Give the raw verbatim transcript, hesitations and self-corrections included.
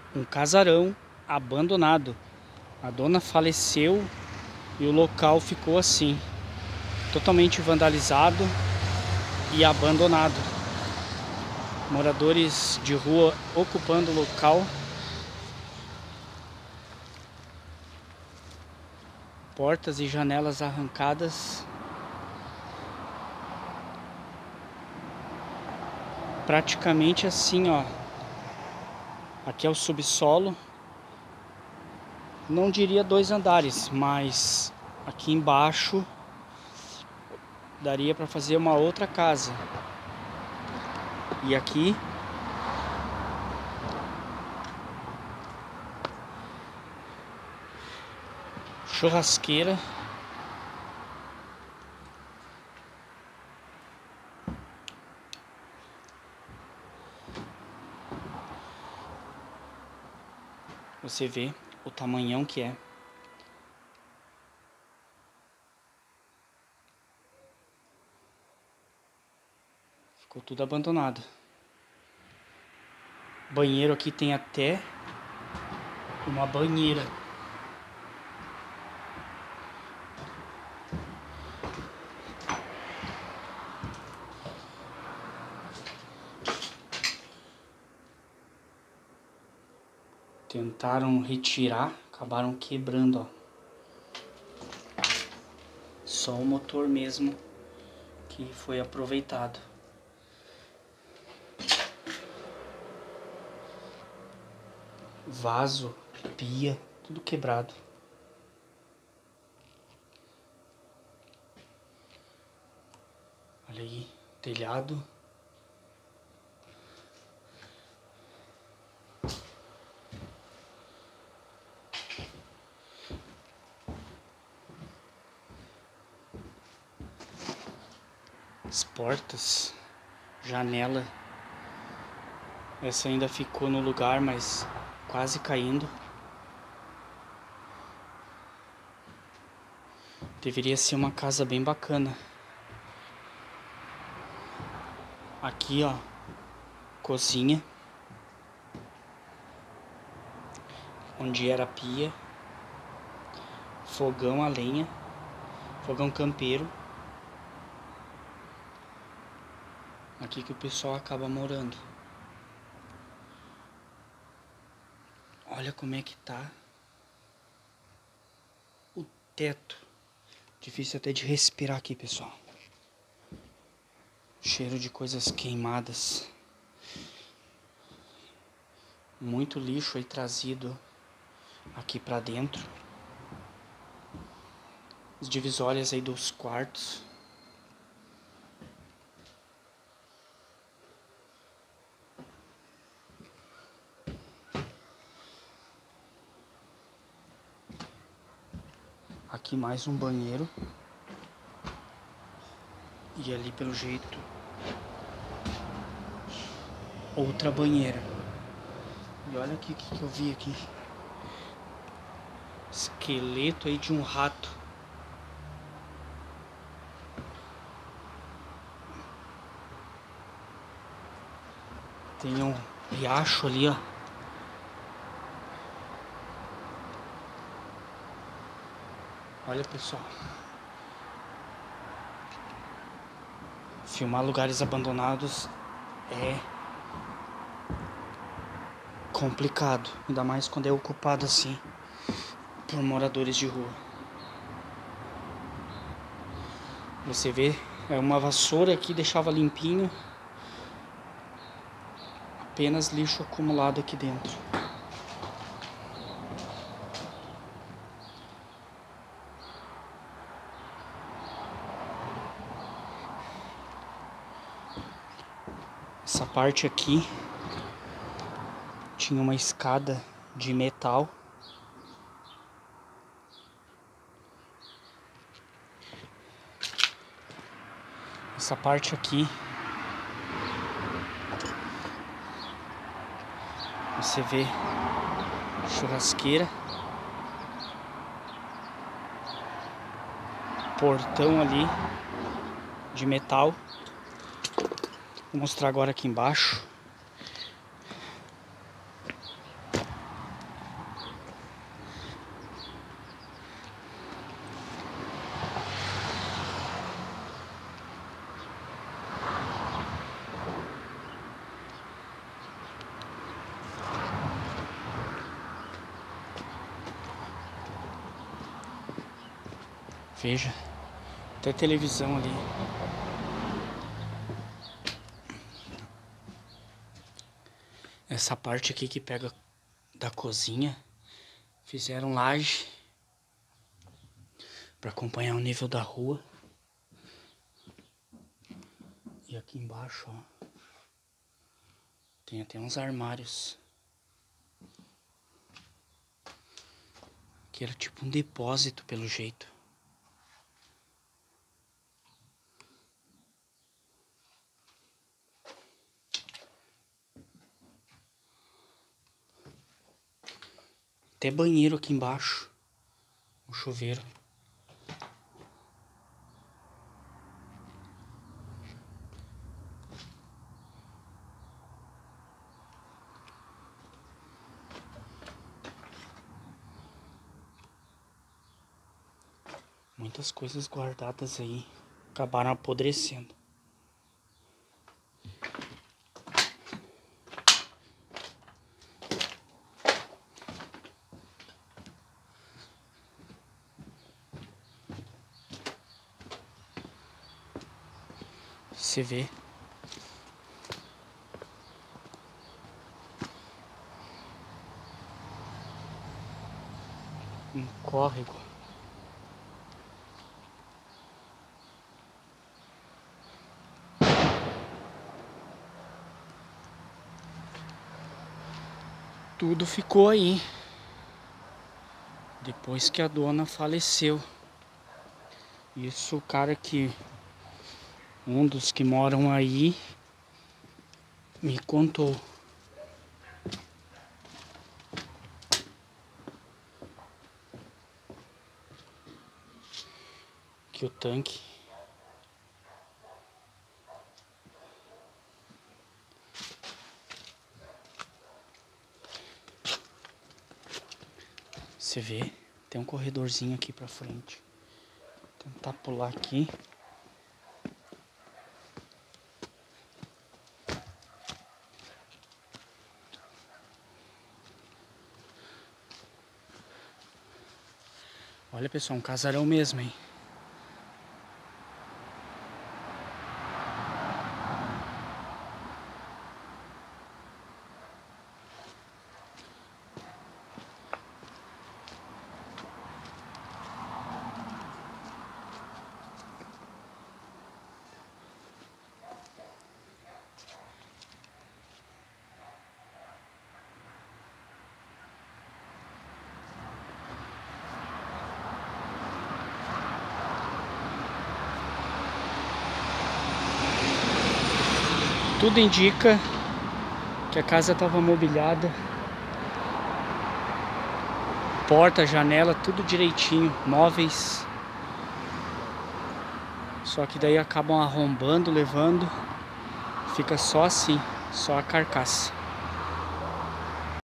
um casarão abandonado. A dona faleceu e o local ficou assim, totalmente vandalizado e abandonado. Moradores de rua ocupando o local. Portas e janelas arrancadas. Praticamente assim, ó. Aqui é o subsolo. Não diria dois andares, mas aqui embaixo daria para fazer uma outra casa. E aqui churrasqueira. Você vê o tamanhão que é. Ficou tudo abandonado. Banheiro aqui tem até uma banheira. Tentaram retirar, acabaram quebrando, ó. Só o motor mesmo que foi aproveitado. Vaso, pia, tudo quebrado. Olha aí, telhado. As portas, janela. Essa ainda ficou no lugar, mas quase caindo. Deveria ser uma casa bem bacana. Aqui, ó, cozinha, onde era a pia, fogão a lenha, fogão campeiro. Aqui que o pessoal acaba morando. Olha como é que tá o teto. Difícil até de respirar aqui, pessoal. Cheiro de coisas queimadas. Muito lixo aí trazido aqui pra dentro. As divisórias aí dos quartos. Aqui mais um banheiro. E ali pelo jeito outra banheira. E olha aqui o que, que eu vi aqui. Esqueleto aí de um rato. Tem um riacho ali, ó. Olha, pessoal. Filmar lugares abandonados é complicado. Ainda mais quando é ocupado assim por moradores de rua. Você vê, é uma vassoura aqui, deixava limpinho. Apenas lixo acumulado aqui dentro. Essa parte aqui tinha uma escada de metal. Essa parte aqui você vê churrasqueira, portão ali de metal. Vou mostrar agora aqui embaixo. Veja, até televisão ali. Essa parte aqui que pega da cozinha, fizeram laje para acompanhar o nível da rua. E aqui embaixo, ó, tem até uns armários. Que era tipo um depósito, pelo jeito. Até banheiro aqui embaixo. O chuveiro. Muitas coisas guardadas aí acabaram apodrecendo. Você vê. Um córrego. Tudo ficou aí. Depois que a dona faleceu. Isso o cara que... Um dos que moram aí me contou. Que o tanque você vê, tem um corredorzinho aqui pra frente. Vou tentar pular aqui. Olha, pessoal, um casarão mesmo, hein? Tudo indica que a casa estava mobiliada. Porta, janela, tudo direitinho. Móveis. Só que daí acabam arrombando, levando. Fica só assim, só a carcaça.